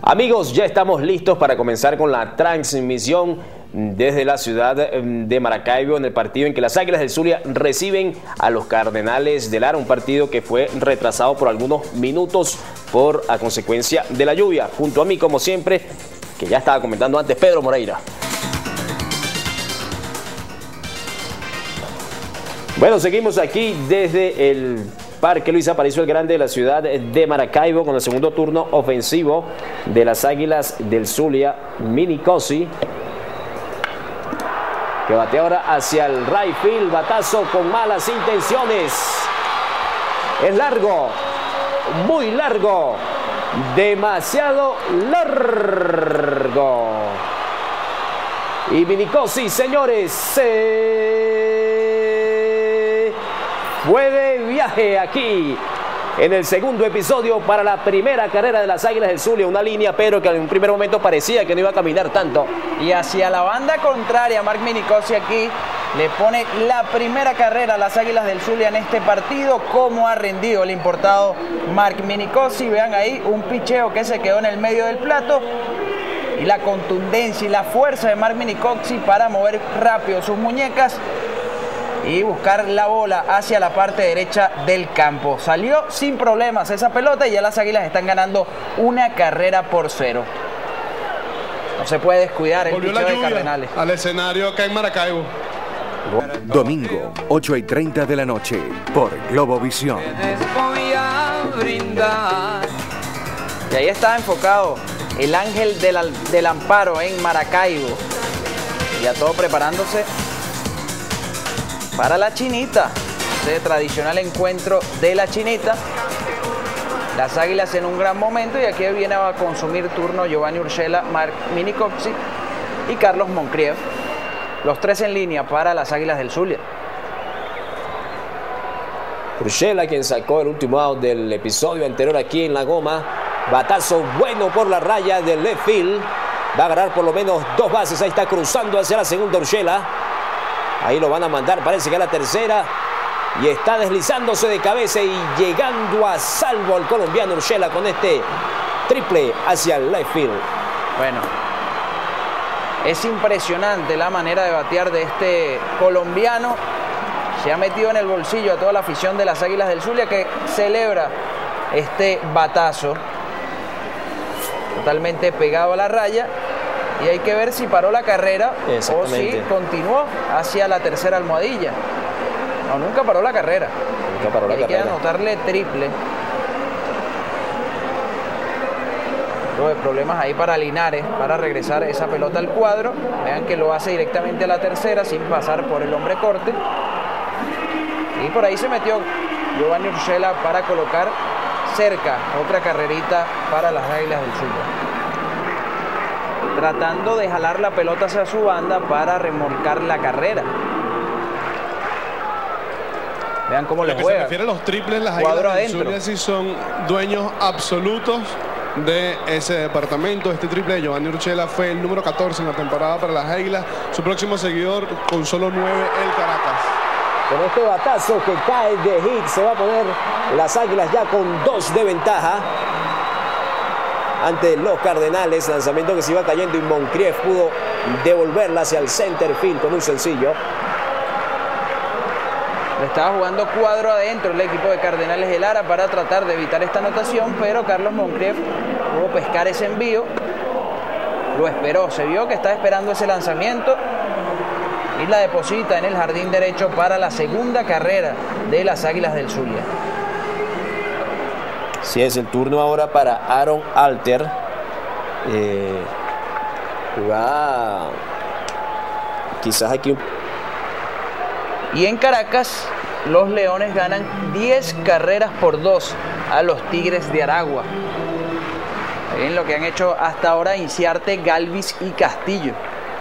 Amigos, ya estamos listos para comenzar con la transmisión desde la ciudad de Maracaibo en el partido en que las Águilas del Zulia reciben a los Cardenales de Lara, un partido que fue retrasado por algunos minutos a consecuencia de la lluvia. Junto a mí, como siempre, que ya estaba comentando antes, Pedro Moreira. Bueno, seguimos aquí desde el Parque Luis Aparicio el Grande de la ciudad de Maracaibo con el segundo turno ofensivo de las Águilas del Zulia. Minicosi, que batea ahora hacia el right field, batazo con malas intenciones. Es largo, muy largo, demasiado largo. Y Minicosi, señores, se fue de viaje aquí en el segundo episodio para la primera carrera de las Águilas del Zulia. Una línea, pero que en un primer momento parecía que no iba a caminar tanto. Y hacia la banda contraria, Mark Minicosi aquí le pone la primera carrera a las Águilas del Zulia en este partido. Cómo ha rendido el importado Mark Minicosi. Vean ahí un picheo que se quedó en el medio del plato. Y la contundencia y la fuerza de Mark Minicosi para mover rápido sus muñecas y buscar la bola hacia la parte derecha del campo. Salió sin problemas esa pelota y ya las Águilas están ganando 1-0. No se puede descuidar el picheo de Cardenales. Al escenario acá en Maracaibo. Domingo, 8:30 de la noche, por Globovisión. Y ahí está enfocado el ángel del amparo en Maracaibo. Ya todo preparándose para la Chinita, ese tradicional encuentro de la Chinita. Las Águilas en un gran momento y aquí viene a consumir turno Giovanni Urshela, Mark Minicosi y Carlos Moncrief. Los tres en línea para las Águilas del Zulia. Urshela, quien sacó el último out del episodio anterior aquí en La Goma. Batazo bueno por la raya del left field. Va a ganar por lo menos 2 bases. Ahí está cruzando hacia la segunda Urshela. Ahí lo van a mandar, parece que a la tercera. Y está deslizándose de cabeza y llegando a salvo el colombiano Urshela con este triple hacia el left field. Bueno, es impresionante la manera de batear de este colombiano. Se ha metido en el bolsillo a toda la afición de las Águilas del Zulia, que celebra este batazo. Totalmente pegado a la raya. Y hay que ver si paró la carrera o si continuó hacia la tercera almohadilla. No, nunca paró la carrera. Nunca paró la carrera. Hay que anotarle triple. Luego de problemas ahí para Linares, para regresar esa pelota al cuadro. Vean que lo hace directamente a la tercera sin pasar por el hombre corte. Y por ahí se metió Giovanni Urshela para colocar cerca otra carrerita para las Águilas del Zulia, tratando de jalar la pelota hacia su banda para remolcar la carrera. Vean cómo le juega. Se refiere a los triples, las Águilas del Zulia sí son dueños absolutos de ese departamento. Este triple de Giovanni Urshela fue el número 14 en la temporada para las Águilas. Su próximo seguidor con solo 9, el Caracas. Con este batazo que cae de hit, se va a poner las Águilas ya con 2 de ventaja ante los Cardenales. Lanzamiento que se iba cayendo y Moncrief pudo devolverla hacia el center field con un sencillo. Le estaba jugando cuadro adentro el equipo de Cardenales de Lara para tratar de evitar esta anotación, pero Carlos Moncrief pudo pescar ese envío. Lo esperó, se vio que estaba esperando ese lanzamiento y la deposita en el jardín derecho para la segunda carrera de las Águilas del Zulia. Sí, es el turno ahora para Aaron Alter. Jugaba quizás aquí. Y en Caracas, los Leones ganan 10-2 a los Tigres de Aragua. En lo que han hecho hasta ahora Inciarte, Galvis y Castillo.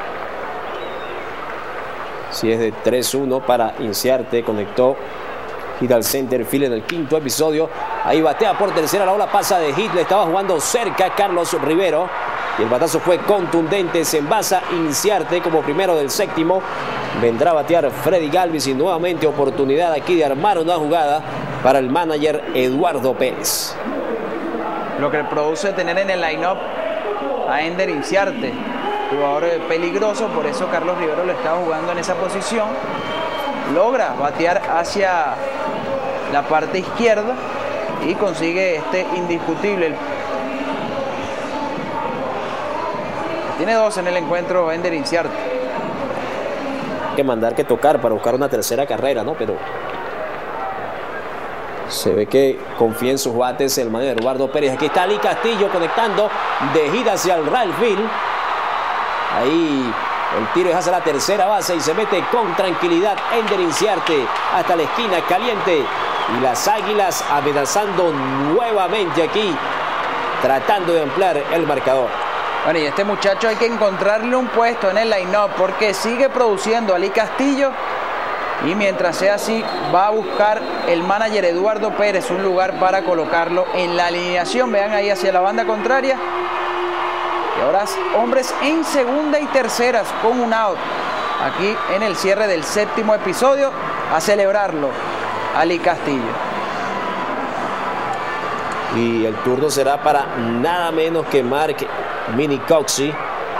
Sí, es de 3-1 para Inciarte. Conectó hit al center field en el quinto episodio. Ahí batea por tercera, la bola pasa de hit. Le estaba jugando cerca Carlos Rivero. Y el batazo fue contundente. Se envasa Inciarte como primero del séptimo. Vendrá a batear Freddy Galvis y nuevamente oportunidad aquí de armar una jugada para el manager Eduardo Pérez. Lo que produce tener en el line-up a Ender Inciarte, jugador peligroso, por eso Carlos Rivero lo estaba jugando en esa posición. Logra batear hacia la parte izquierda y consigue este indiscutible. Tiene 2 en el encuentro Ender Inciarte. Hay que mandar que tocar para buscar una tercera carrera, ¿no? Pero se ve que confía en sus bates el manager Eduardo Pérez. Aquí está Ali Castillo conectando de gira hacia el right field. Ahí el tiro es hacia la tercera base y se mete con tranquilidad Ender Inciarte hasta la esquina caliente. Y las Águilas amenazando nuevamente aquí, tratando de ampliar el marcador. Bueno, y este muchacho hay que encontrarle un puesto en el line-up porque sigue produciendo Ali Castillo. Y mientras sea así, va a buscar el manager Eduardo Pérez un lugar para colocarlo en la alineación. Vean ahí hacia la banda contraria. Y ahora hombres en segunda y terceras con un out. Aquí en el cierre del 7º episodio, a celebrarlo Ali Castillo. Y el turno será para nada menos que Mark Minicoxi.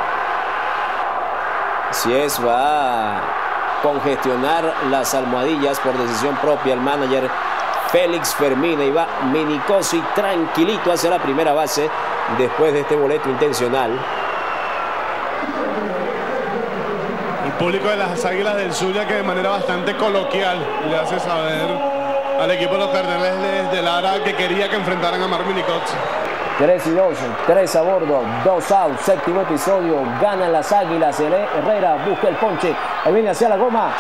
Así es, va a congestionar las almohadillas por decisión propia el manager Félix Fermín. Y va Minicoxi tranquilito hacia la primera base después de este boleto intencional. El público de las Águilas del Zulia que de manera bastante coloquial le hace saber al equipo de los Cardenales de Lara que quería que enfrentaran a Mark Minicoxi. 3-2, 3 a bordo, 2 out, 7º episodio, ganan las Águilas. Herrera busca el ponche, ahí viene hacia la goma.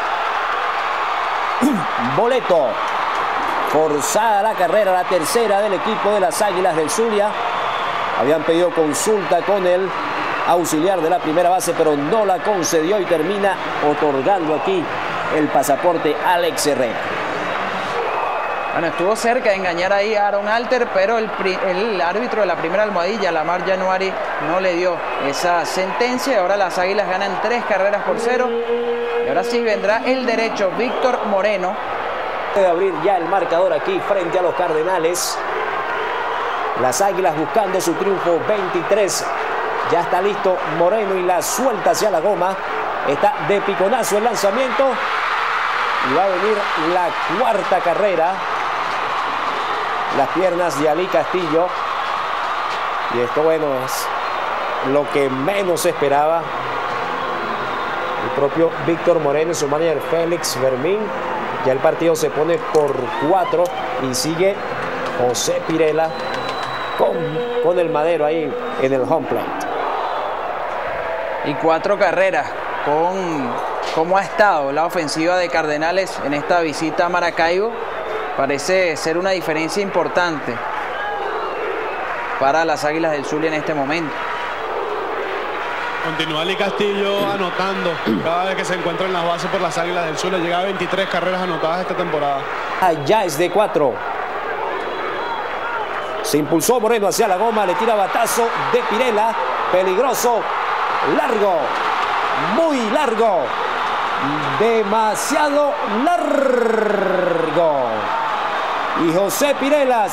Boleto, forzada la carrera, la tercera del equipo de las Águilas del Zulia. Habían pedido consulta con el auxiliar de la primera base, pero no la concedió y termina otorgando aquí el pasaporte Alex Herrera. Bueno, estuvo cerca de engañar ahí a Aaron Alter, pero el árbitro de la primera almohadilla, Lamar Januari, no le dio esa sentencia. Y ahora las Águilas ganan 3 carreras por 0. Y ahora sí vendrá el derecho Víctor Moreno. Puede abrir ya el marcador aquí frente a los Cardenales. Las Águilas buscando su triunfo 23. Ya está listo Moreno y la suelta hacia la goma. Está de piconazo el lanzamiento. Y va a venir la 4ª carrera. Las piernas de Ali Castillo. Y esto, bueno, es lo que menos esperaba el propio Víctor Moreno y su manager Félix Fermín. Ya el partido se pone por 4 y sigue José Pirela con el madero ahí en el home plate. Y 4 carreras con cómo ha estado la ofensiva de Cardenales en esta visita a Maracaibo. Parece ser una diferencia importante para las Águilas del Zulia en este momento. Continúa Ali Castillo anotando cada vez que se encuentra en las bases por las Águilas del Zulia. Llega a 23 carreras anotadas esta temporada. Ya es de 4. Se impulsó Moreno hacia la goma, le tira batazo de Pirela. Peligroso, largo, muy largo, demasiado largo. Y José Pirela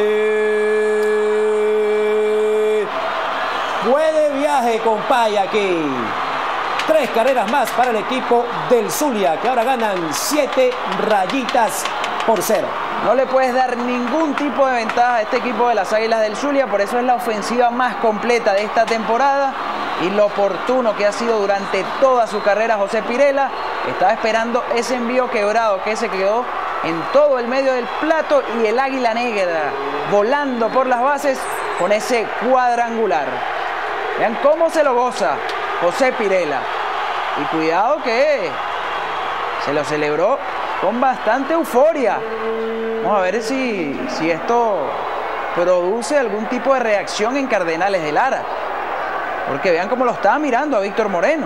se fue de viaje, compay, aquí. 3 carreras más para el equipo del Zulia, que ahora ganan 7 rayitas por 0. No le puedes dar ningún tipo de ventaja a este equipo de las Águilas del Zulia, por eso es la ofensiva más completa de esta temporada y lo oportuno que ha sido durante toda su carrera José Pirela. Estaba esperando ese envío quebrado que se quedó en todo el medio del plato y el Águila Negra volando por las bases con ese cuadrangular. Vean cómo se lo goza José Pirela. Y cuidado que se lo celebró con bastante euforia. Vamos a ver si esto produce algún tipo de reacción en Cardenales de Lara. Porque vean cómo lo estaba mirando a Víctor Moreno.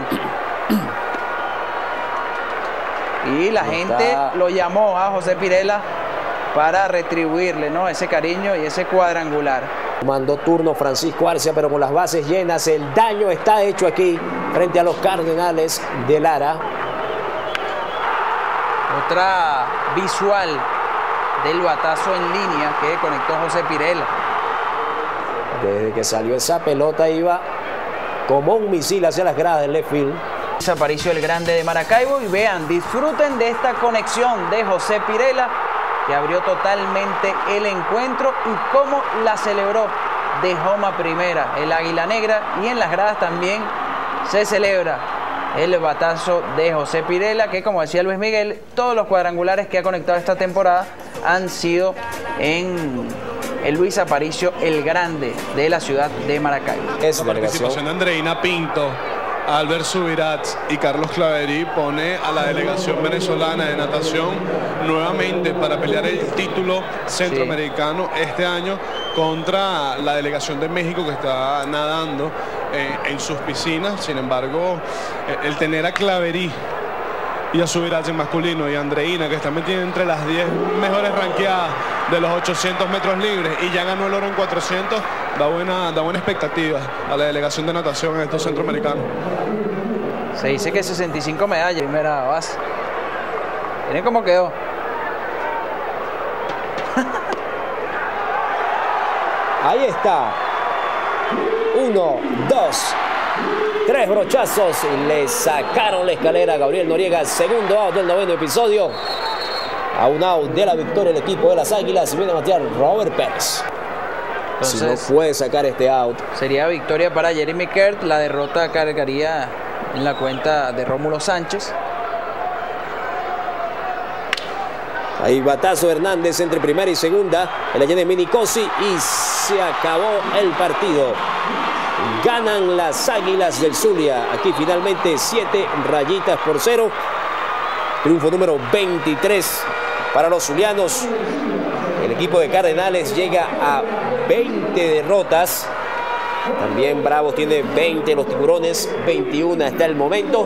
Y la gente lo llamó a José Pirela para retribuirle, ¿no?, ese cariño y ese cuadrangular. Tomando turno Francisco Arcia, pero con las bases llenas. El daño está hecho aquí frente a los Cardenales de Lara. Otra visual del batazo en línea que conectó José Pirela. Desde que salió esa pelota iba como un misil hacia las gradas del left field. Aparicio el grande de Maracaibo y vean, disfruten de esta conexión de José Pirela que abrió totalmente el encuentro y cómo la celebró de Joma primera el Águila Negra, y en las gradas también se celebra el batazo de José Pirela, que como decía Luis Miguel, todos los cuadrangulares que ha conectado esta temporada han sido en el Luis Aparicio el Grande de la ciudad de Maracaibo. La participación de Andreina Pinto, Albert Subirats y Carlos Claverí pone a la delegación venezolana de natación nuevamente para pelear el título centroamericano este año contra la delegación de México, que está nadando en sus piscinas. Sin embargo, el tener a Claverí y a Subirats en masculino y a Andreina, que están metidas entre las 10 mejores ranqueadas de los 800 metros libres y ya ganó el oro en 400, da buena expectativa a la delegación de natación en estos centroamericanos. Se dice que 65 medallas, primera base. Miren cómo quedó. Ahí está. 1, 2, 3 brochazos y le sacaron la escalera a Gabriel Noriega. Segundo out del noveno episodio. A un out de la victoria el equipo de las Águilas y viene a batear Robert Pérez. Entonces, si no puede sacar este out, sería victoria para Jeremy Kert. La derrota cargaría en la cuenta de Rómulo Sánchez. Ahí batazo Hernández entre primera y segunda. El allá de Minicosi y se acabó el partido. Ganan las Águilas del Zulia. Aquí finalmente 7-0. Triunfo número 23 para los zulianos. El equipo de Cardenales llega a 20 derrotas. También Bravos tiene 20, los Tiburones 21 hasta el momento.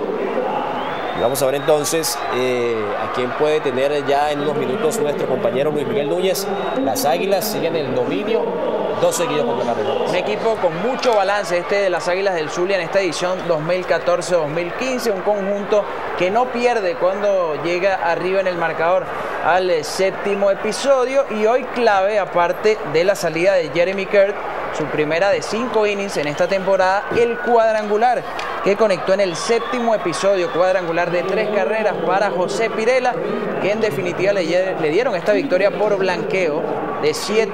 Y vamos a ver entonces a quién puede tener ya en unos minutos nuestro compañero Luis Miguel Núñez. Las Águilas siguen el dominio, 2 seguidos contra Cardenales. Un equipo con mucho balance este de las Águilas del Zulia en esta edición 2014-2015. Un conjunto que no pierde cuando llega arriba en el marcador al séptimo episodio. Y hoy clave, aparte de la salida de Jeremy Kert, su primera de 5 innings en esta temporada, el cuadrangular que conectó en el séptimo episodio, cuadrangular de 3 carreras para José Pirela, que en definitiva le dieron esta victoria por blanqueo de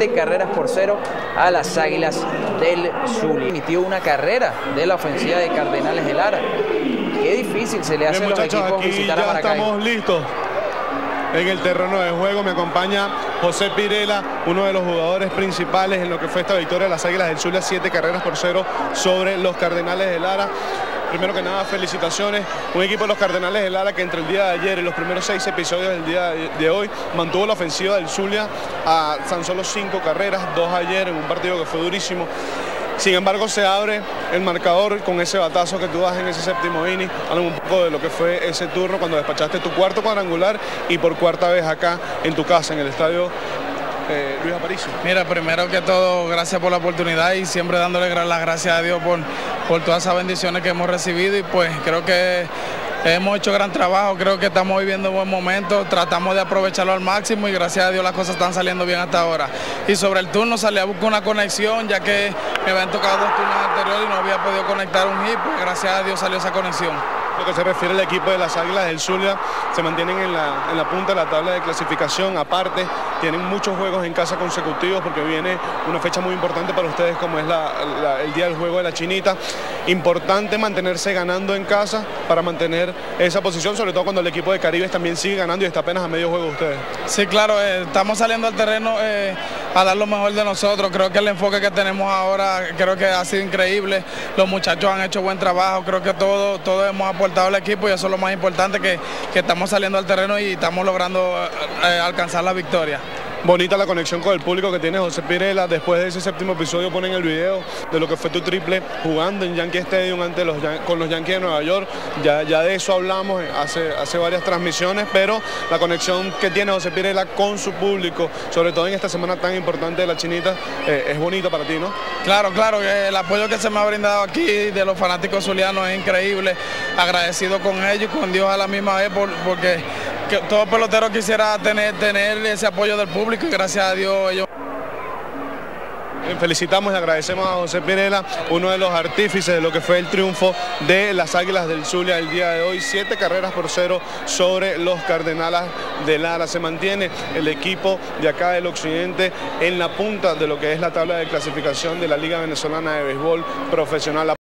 7-0 a las Águilas del Zulia. Emitió una carrera de la ofensiva de Cardenales de Lara. Qué difícil se le hace a los equipos visitar a Maracaibo. Estamos listos en el terreno de juego. Me acompaña José Pirela, uno de los jugadores principales en lo que fue esta victoria de las Águilas del Zulia, 7-0 sobre los Cardenales de Lara. Primero que nada, felicitaciones. Un equipo de los Cardenales de Lara que entre el día de ayer y los primeros 6 episodios del día de hoy mantuvo la ofensiva del Zulia a tan solo 5 carreras, 2 ayer en un partido que fue durísimo. Sin embargo, se abre el marcador con ese batazo que tú das en ese séptimo inning. Habla un poco de lo que fue ese turno cuando despachaste tu cuarto cuadrangular y por cuarta vez acá en tu casa, en el estadio Luis Aparicio. Mira, primero que todo, gracias por la oportunidad y siempre dándole las gracias a Dios por todas esas bendiciones que hemos recibido, y pues creo que hemos hecho gran trabajo, creo que estamos viviendo un buen momento, tratamos de aprovecharlo al máximo y gracias a Dios las cosas están saliendo bien hasta ahora. Y sobre el turno salí a buscar una conexión, ya que me habían tocado 2 turnos anteriores y no había podido conectar un hit, pues gracias a Dios salió esa conexión. Lo que se refiere al equipo de las Águilas del Zulia, se mantienen en la punta de la tabla de clasificación. Aparte, tienen muchos juegos en casa consecutivos porque viene una fecha muy importante para ustedes, como es el día del juego de la Chinita. Importante mantenerse ganando en casa para mantener esa posición, sobre todo cuando el equipo de Caribes también sigue ganando y está apenas a medio juego de ustedes. Sí, claro, estamos saliendo al terreno a dar lo mejor de nosotros. Creo que el enfoque que tenemos ahora creo que ha sido increíble. Los muchachos han hecho buen trabajo, creo que todos hemos aportado al equipo y eso es lo más importante, que estamos saliendo al terreno y estamos logrando alcanzar la victoria. Bonita la conexión con el público que tiene José Pirela. Después de ese séptimo episodio ponen el video de lo que fue tu triple jugando en Yankee Stadium con los Yankees de Nueva York. Ya de eso hablamos hace varias transmisiones, pero la conexión que tiene José Pirela con su público, sobre todo en esta semana tan importante de la Chinita, es bonita para ti, ¿no? Claro, el apoyo que se me ha brindado aquí de los fanáticos zulianos es increíble. Agradecido con ellos y con Dios a la misma vez porque todo pelotero quisiera tener ese apoyo del público y gracias a Dios ellos... felicitamos y agradecemos a José Pirela, uno de los artífices de lo que fue el triunfo de las Águilas del Zulia el día de hoy, 7 carreras por 0 sobre los Cardenales de Lara. Se mantiene el equipo de acá del occidente en la punta de lo que es la tabla de clasificación de la Liga Venezolana de Béisbol Profesional.